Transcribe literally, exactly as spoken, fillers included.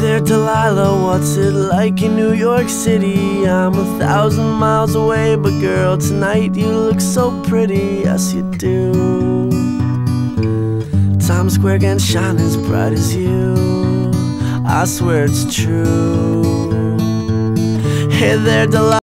there, Delilah, what's it like in New York City? I'm a thousand miles away, but girl, tonight you look so pretty, yes you do. Times Square can shine as bright as you, I swear it's true. Hey there, Delilah.